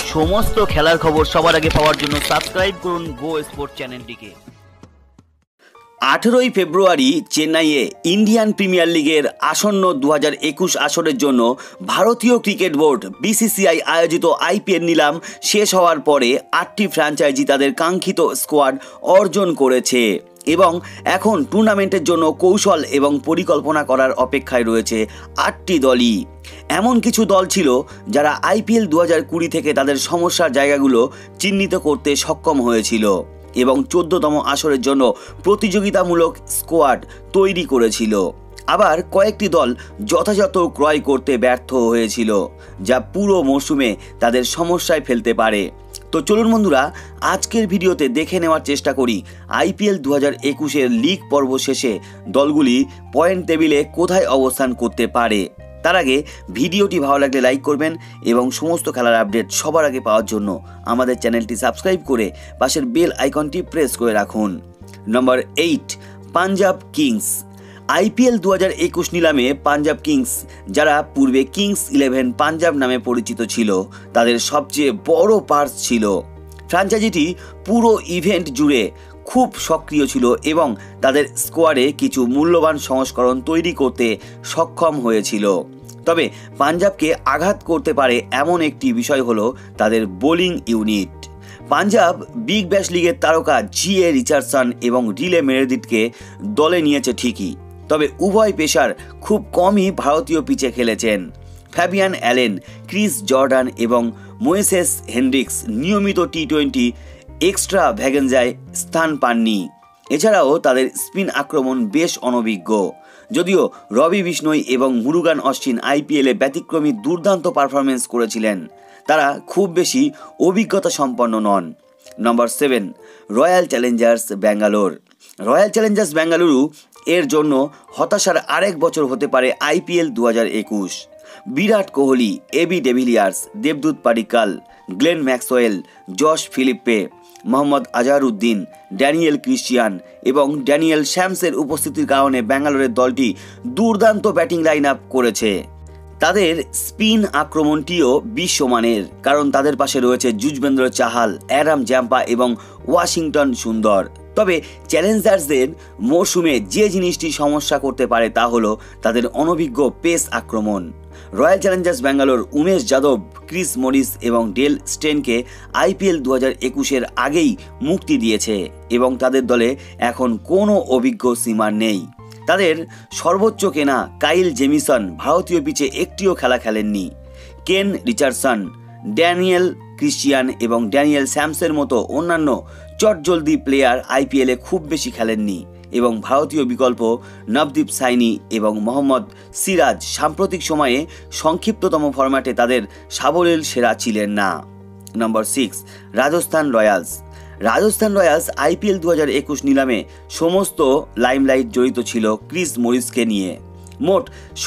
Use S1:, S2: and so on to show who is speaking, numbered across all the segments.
S1: সমস্ত খেলার খবর সবার আগে পাওয়ার জন্য সাবস্ক্রাইব করুন গো স্পোর্ট চ্যানেলটিকে।
S2: 18ই ফেব্রুয়ারি চেন্নাইয়ে ইন্ডিয়ান প্রিমিয়ার লিগের আসন্ন 2021 আসরের জন্য ভারতীয় ক্রিকেট বোর্ড বিসিসিআই আয়োজিত আইপিএল নিলাম শেষ হওয়ার পরে 8টি ফ্র্যাঞ্চাইজি তাদের কাঙ্ক্ষিত স্কোয়াড অর্জন করেছে এবং এখন টুর্নামেন্টের জন্য কৌশল এবং পরিকল্পনা করার অপেক্ষায় রয়েছে 8টি দলই। এমন কিছু দল ছিল যারা আইপিএল 2020 থেকে তাদের সমস্যার জায়গাগুলো চিহ্নিত করতে সক্ষম হয়েছিল এবং 14তম আসরের জন্য প্রতিযোগিতামূলক স্কোয়াড তৈরি করেছিল। আবার কয়েকটি দল যথাযথ ক্রয় করতে ব্যর্থ হয়েছিল, যা পুরো মরশুমে তাদের সমস্যায় ফেলতে পারে। তো চলুন বন্ধুরা, আজকের ভিডিওতে দেখে নেওয়ার চেষ্টা করি আইপিএল 2021-এর লিগ পর্ব শেষে দলগুলি পয়েন্ট টেবিলে কোথায় অবস্থান করতে পারে। তার আগে ভিডিওটি ভালো লাগলে লাইক করবেন এবং সমস্ত খেলার আপডেট সবার আগে পাওয়ার জন্য আমাদের চ্যানেলটি সাবস্ক্রাইব করে পাশের বেল আইকনটি প্রেস করে রাখুন। নম্বর 8, পাঞ্জাব কিংস। আইপিএল 2021 নিলামে পাঞ্জাব কিংস, যারা পূর্বে কিংস 11 পাঞ্জাব নামে পরিচিত ছিল, তাদের সবচেয়ে বড় পার্স ছিল। ফ্র্যাঞ্চাইজিটি পুরো ইভেন্ট জুড়ে খুব সক্রিয় ছিল এবং তাদের স্কোয়াডে কিছু মূল্যবান সংস্করণ তৈরি করতে সক্ষম হয়েছিল। তবে পাঞ্জাবকে আঘাত করতে পারে এমন একটি বিষয় হলো তাদের bowling unit. Punjab big Bash লিগের তারকা জিএ রিচার্ডসন এবং রিলে মেরেদিথকে দলে নিয়েছে ঠিকই, তবে উভয় পেসার খুব কমই ভারতীয় পিচে খেলেছেন। ফ্যাবিয়ান অ্যালেন, ক্রিস জর্ডান এবং মোয়েসেস হেনড্রিক্স নিয়মিত টি20 এক্সট্রা ভ্যাগেন্সায় স্থান পাননি। এছাড়াও তাদের স্পিন আক্রমণ বেশ অনভিজ্ঞ, যদিও রবি বিষ্ণই এবং মুরুগান অশ্বিন আইপিএলে ব্যতিক্রমী দুর্দান্ত পারফরমেন্স করেছিলেন, তারা খুব বেশি অভিজ্ঞতা সম্পন্ন নন। Number 7, Royal Challengers Bangalore. Royal Challengers Bengaluru এর জন্য হতাশার আরেক বছর হতে পারে IPL 2021। Virat Kohli, AB de Villiers, দেবদূত Padikkal, Glenn Maxwell, Josh Philippe, Mohammad Azharuddeen, Daniel Christian এবং ড্যানিয়েল শ্যামসের উপস্থিতির কারণে ব্যাঙ্গালোরের দলটি দুর্দান্ত ব্যাটিং লাইন আপ করেছে। তাদের স্পিন আক্রমণটিও বিশ্বমানের, কারণ তাদের পাশে রয়েছে যুজবেন্দ্র চাহাল, অ্যাডাম জাম্পা এবং ওয়াশিংটন সুন্দর। তবে চ্যালেঞ্জার্সদের মরশুমে যে জিনিসটি সমস্যা করতে পারে তা হলো তাদের অনভিজ্ঞ পেস আক্রমণ। Royal Challengers Bangalore Umesh Yadav, Chris Morris এবং ডেল স্টেনকে আইপিএল 2021-এর আগেই মুক্তি দিয়েছে এবং তাদের দলে এখন কোনো অভিজ্ঞ সিমার নেই। তাদের সর্বোচ্চ কেনা কাইল জেমিসন ভারতীয় পিচে একটিও খেলা খেলেননি। কেন রিচার্ডসন, ড্যানিয়েল ক্রিশ্চিয়ান এবং ড্যানিয়েল স্যামসের মতো অন্যান্য চটজলদি প্লেয়ার আইপিএলে খুব বেশি খেলেননি এবং ভারতীয় বিকল্প নবদীপ সাইনি এবং মোহাম্মদ সিরাজ সাম্প্রতিক সময়ে সংক্ষিপ্ততম ফরম্যাটে তাদের সাবলীল সেরা ছিলেন না। Number 6, Rajasthan Royals. Rajasthan Royals IPL 2021 নিলামে সমস্ত লাইমলাইট জড়িত ছিল ক্রিস মরিসকে নিয়ে। মোট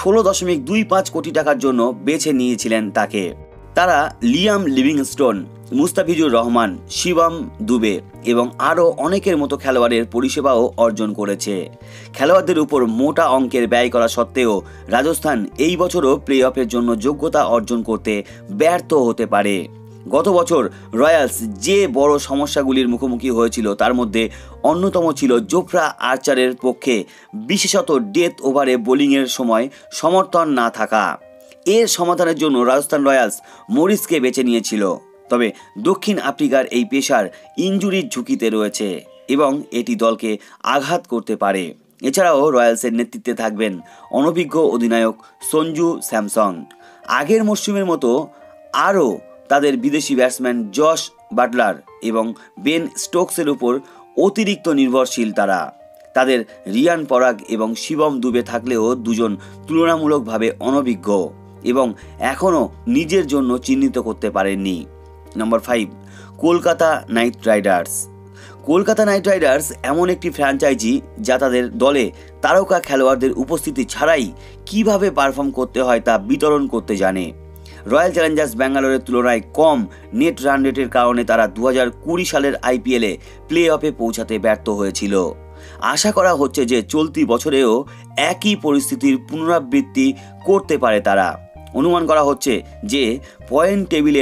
S2: 16.25 কোটি টাকার জন্য বেছে নিয়েছিলেন তাকে। তারা লিয়াম লিভিংস্টোন, মুস্তাফিজুর রহমান, শিবম দুবে এবং আরও অনেকের মতো খেলোয়াড়ের পরিষেবাও অর্জন করেছে। খেলোয়াড়দের উপর মোটা অঙ্কের ব্যয় করা সত্ত্বেও রাজস্থান এই বছরও প্লে অফের জন্য যোগ্যতা অর্জন করতে ব্যর্থ হতে পারে। গত বছর রয়্যালস যে বড় সমস্যাগুলির মুখোমুখি হয়েছিল তার মধ্যে অন্যতম ছিল জোফরা আর্চারের পক্ষে বিশেষত ডেথ ওভারে বোলিংয়ের সময় সমর্থন না থাকা। এর সমাধানের জন্য রাজস্থান রয়্যালস মরিসকে বেছে নিয়েছিল, তবে দক্ষিণ আফ্রিকার এই পেসার ইনজুরির ঝুঁকিতে রয়েছে এবং এটি দলকে আঘাত করতে পারে। এছাড়াও রয়্যালসের নেতৃত্বে থাকবেন অনভিজ্ঞ অধিনায়ক সঞ্জু স্যামসন। আগের মরশুমের মতো আরও তাদের বিদেশি ব্যাটসম্যান জশ বাটলার এবং বেন স্টোকসের উপর অতিরিক্ত নির্ভরশীল তারা। তাদের রিয়ান পরাগ এবং শিবম দুবে থাকলেও দুজন তুলনামূলকভাবে অনভিজ্ঞ এবং এখনও নিজের জন্য চিহ্নিত করতে পারেননি। Number 5, Kolkata Knight Riders. Kolkata Knight Riders এমন একটি ফ্র্যাঞ্চাইজি যা তাদের দলে তারকা খেলোয়াড়দের উপস্থিতি ছাড়াই কিভাবে পারফর্ম করতে হয় তা বিতরণ করতে জানে। রয়্যাল চ্যালেঞ্জার্স ব্যাঙ্গালোরের তুলনায় কম নেট রান রেটের কারণে তারা 2020 সালের আইপিএলে প্লে অফে পৌঁছাতে ব্যর্থ হয়েছিল। আশা করা হচ্ছে যে চলতি বছরেও একই পরিস্থিতির পুনরাবৃত্তি করতে পারে তারা। অনুমান করা হচ্ছে যে পয়েন্ট টেবিলের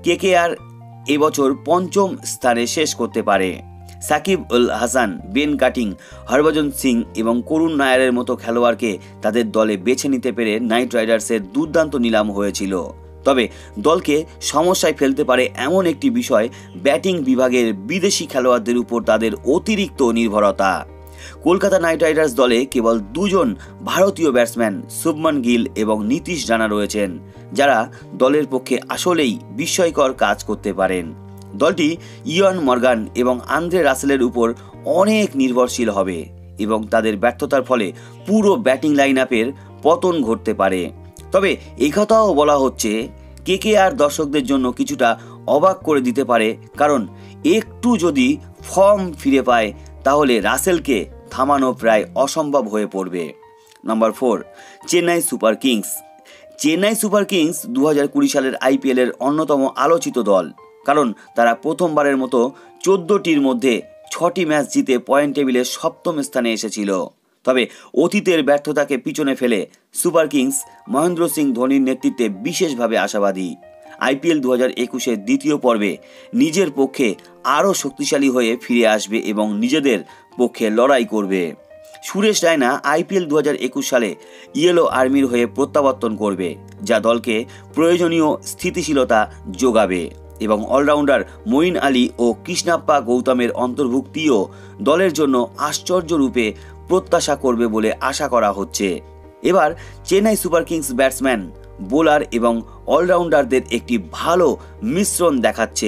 S2: কেকেআর এবছর পঞ্চম স্থানে শেষ করতে পারে। সাকিব উল হাসান, বেন কাটিং, হরভজন সিং এবং করুণ নায়ারের মতো খেলোয়াড়কে তাদের দলে বেছে নিতে পেরে নাইট রাইডার্সের দুর্দান্ত নিলাম হয়েছিল। তবে দলকে সমস্যায় ফেলতে পারে এমন একটি বিষয় ব্যাটিং বিভাগের বিদেশি খেলোয়াড়দের উপর তাদের অতিরিক্ত নির্ভরতা। কলকাতা নাইট রাইডার্স দলে কেবল দুজন ভারতীয় ব্যাটসম্যান শুভমান গিল এবং নীতিশ রানা রয়েছেন, যারা দলের পক্ষে আসলেই বিস্ময়কর কাজ করতে পারেন। দলটি ইয়ন মর্গান এবং আন্দ্রে রাসেলের উপর অনেক নির্ভরশীল হবে এবং তাদের ব্যর্থতার ফলে পুরো ব্যাটিং লাইন আপের পতন ঘটতে পারে। তবে একথাও বলা হচ্ছে কেকেআর দর্শকদের জন্য কিছুটা অবাক করে দিতে পারে, কারণ একটু যদি ফর্ম ফিরে পায় তাহলে রাসেলকে থামানো প্রায় অসম্ভব হয়ে পড়বে। Number 4, Chennai Super Kings. Chennai Super Kings 2020 সালের আইপিএলের অন্যতম আলোচিত দল, কারণ তারা প্রথমবারের মতো 14টির মধ্যে 6টি ম্যাচ জিতে পয়েন্ট টেবিলে 7ম স্থানে এসেছিল। তবে অতীতের ব্যর্থতাকে পিছনে ফেলে সুপার কিংস মহেন্দ্র সিং ধোনির নেতৃত্বে বিশেষভাবে আশাবাদী। আইপিএল 2021-এর দ্বিতীয় পর্বে নিজের পক্ষে আরও শক্তিশালী হয়ে ফিরে আসবে এবং নিজেদের পক্ষে লড়াই করবে। সুরেশ রায়না আইপিএল 2021 সালে ইয়েলো আর্মির হয়ে প্রত্যাবর্তন করবে, যা দলকে প্রয়োজনীয় স্থিতিশীলতা যোগাবে এবং অলরাউন্ডার মঈন আলী ও কৃষ্ণাপ্পা গৌতমের অন্তর্ভুক্তিও দলের জন্য আশ্চর্যরূপে প্রত্যাশা করবে বলে আশা করা হচ্ছে। এবার Chennai Super Kings batsman, bowler এবং অলরাউন্ডারদের একটি ভালো মিশ্রণ দেখাচ্ছে।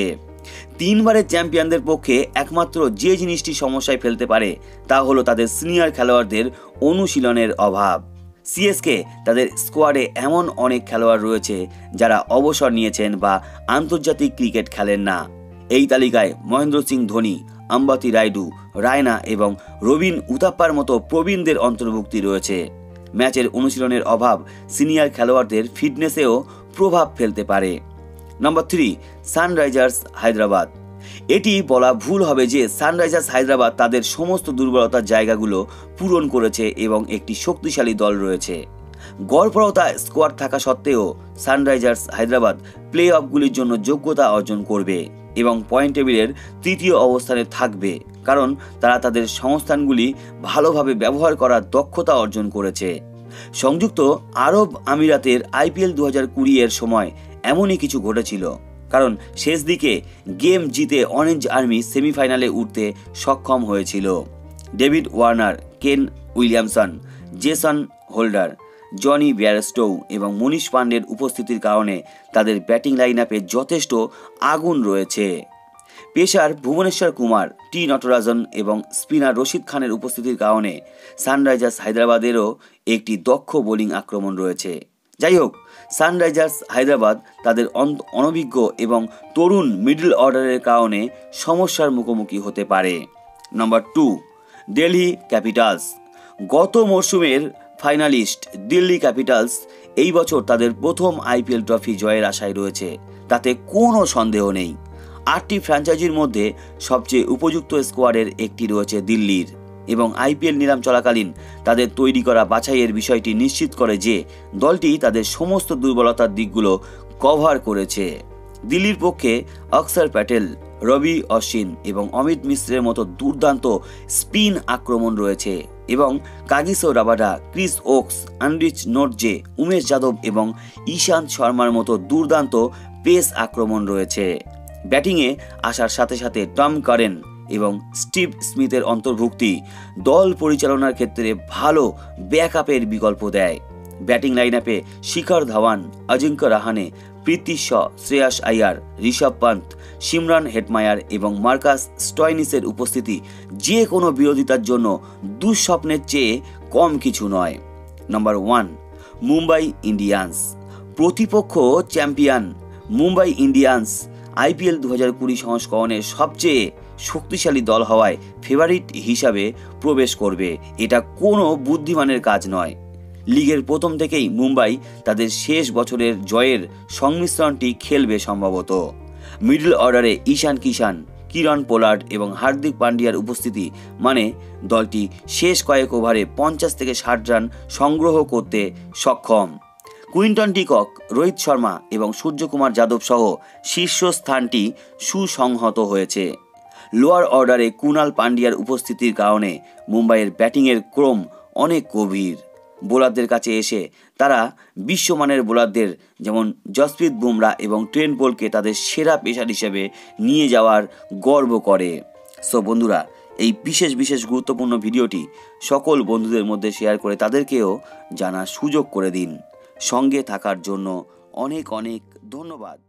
S2: 3বারের চ্যাম্পিয়নদের পক্ষে একমাত্র যে জিনিসটি সমস্যায় ফেলতে পারে তা হলো তাদের সিনিয়র খেলোয়াড়দের অনুশীলনের অভাব। সিএসকে তাদের স্কোয়াডে এমন অনেক খেলোয়াড় রয়েছে যারা অবসর নিয়েছেন বা আন্তর্জাতিক ক্রিকেট খেলেন না। এই তালিকায় মহেন্দ্র সিং ধোনি, আম্বাতি রাইডু, রায়না এবং রবিন উথাপ্পার মতো প্রবীণদের অন্তর্ভুক্তি রয়েছে। ম্যাচের অনুশীলনের অভাব সিনিয়র খেলোয়াড়দের ফিটনেসেও প্রভাব ফেলতে পারে। Number 3, Sunrisers Hyderabad. এটি বলা ভুল হবে যে সানরাইজার্স হায়দ্রাবাদ তাদের সমস্ত দুর্বলতার জায়গাগুলো পূরণ করেছে এবং একটি শক্তিশালী দল রয়েছে। গড়পড়তা স্কোয়াড থাকা সত্ত্বেও সানরাইজার্স হায়দ্রাবাদ প্লে অফগুলির জন্য যোগ্যতা অর্জন করবে এবং পয়েন্ট টেবিলের 3য় অবস্থানে থাকবে, কারণ তারা তাদের সংস্থানগুলি ভালোভাবে ব্যবহার করার দক্ষতা অর্জন করেছে। সংযুক্ত আরব আমিরাতের আইপিএল 2020-এর সময় এমনই কিছু ঘটেছিল, কারণ শেষ দিকে গেম জিতে অরেঞ্জ আর্মি সেমিফাইনালে উঠতে সক্ষম হয়েছিল। David Warner, Kane Williamson, Jason Holder, Jonny Bairstow এবং মনীষ পান্ডের উপস্থিতির কারণে তাদের ব্যাটিং লাইন আপে যথেষ্ট আগুন রয়েছে। পেসার ভুবনেশ্বর কুমার, টি নটরাজন এবং স্পিনার রশিদ খানের উপস্থিতির কারণে সানরাইজার্স হায়দ্রাবাদেরও একটি দক্ষ বোলিং আক্রমণ রয়েছে। যাই হোক, সানরাইজার্স হায়দ্রাবাদ তাদের অনভিজ্ঞ এবং তরুণ মিডল অর্ডারের কারণে সমস্যার মুখোমুখি হতে পারে। Number 2, Delhi Capitals. গত মরশুমের ফাইনালিস্ট দিল্লি ক্যাপিটালস এই বছর তাদের প্রথম আইপিএল ট্রফি জয়ের আশায় রয়েছে, তাতে কোনো সন্দেহ নেই। 8টি ফ্র্যাঞ্চাইজির মধ্যে সবচেয়ে উপযুক্ত স্কোয়াডের একটি রয়েছে দিল্লির, এবং আইপিএল নিলাম চলাকালীন তাদের তৈরি করা বাছাইয়ের বিষয়টি নিশ্চিত করে যে দলটি তাদের সমস্ত দুর্বলতার দিকগুলো কভার করেছে। দিল্লির পক্ষে অক্ষর প্যাটেল, রবি অশ্বিন এবং অমিত মিশ্রের মতো দুর্দান্ত স্পিন আক্রমণ রয়েছে এবং Kagiso Rabada, Chris Woakes, Anrich Nortje, Umesh Yadav এবং ঈশান্ত শর্মার মতো দুর্দান্ত পেস আক্রমণ রয়েছে। ব্যাটিংয়ে আসার সাথে সাথে টম কারেন এবং স্টিভ স্মিথের অন্তর্ভুক্তি দল পরিচালনার ক্ষেত্রে ভালো ব্যাকআপের বিকল্প দেয়। ব্যাটিং লাইন আপে শিখর ধাওয়ান, অজিঙ্ক্য রাহানে, প্রীতি শ, শ্রেয়াস আয়ার, ঋষভ পন্ত, সিমরান হেটমায়ার এবং মার্কাস স্টয়নিসের উপস্থিতি যে কোনো বিরোধিতার জন্য দুঃস্বপ্নের চেয়ে কম কিছু নয়। Number 1, Mumbai Indians. প্রতিপক্ষ চ্যাম্পিয়ন মুম্বাই ইন্ডিয়ান্স আইপিএল 2020 সংস্করণের সবচেয়ে শক্তিশালী দল হওয়ায় ফেভারিট হিসাবে প্রবেশ করবে। এটা কোনো বুদ্ধিমানের কাজ নয়। লিগের প্রথম থেকেই মুম্বাই তাদের শেষ বছরের জয়ের সংমিশ্রণটি খেলবে সম্ভবত। মিডল অর্ডারে ঈশান কিষান, কিরণ পোলার্ড এবং হার্দিক পান্ডিয়ার উপস্থিতি মানে দলটি শেষ কয়েক ওভারে 50 থেকে 60 রান সংগ্রহ করতে সক্ষম। কুইন্টন ডিকক, রোহিত শর্মা এবং সূর্যকুমার যাদব সহ শীর্ষস্থানটি সুসংহত হয়েছে। লোয়ার অর্ডারে কুনাল পান্ডিয়ার উপস্থিতির কারণে মুম্বাইয়ের ব্যাটিংয়ের ক্রম অনেক গভীর। বোলারদের কাছে এসে তারা বিশ্বমানের বোলারদের যেমন জসপ্রীত বুমরা এবং ট্রেন্ট বোল্টকে তাদের সেরা পেসার হিসেবে নিয়ে যাওয়ার গর্ব করে। সো বন্ধুরা, এই বিশেষ গুরুত্বপূর্ণ ভিডিওটি সকল বন্ধুদের মধ্যে শেয়ার করে তাদেরকেও জানার সুযোগ করে দিন। সঙ্গে থাকার জন্য অনেক ধন্যবাদ।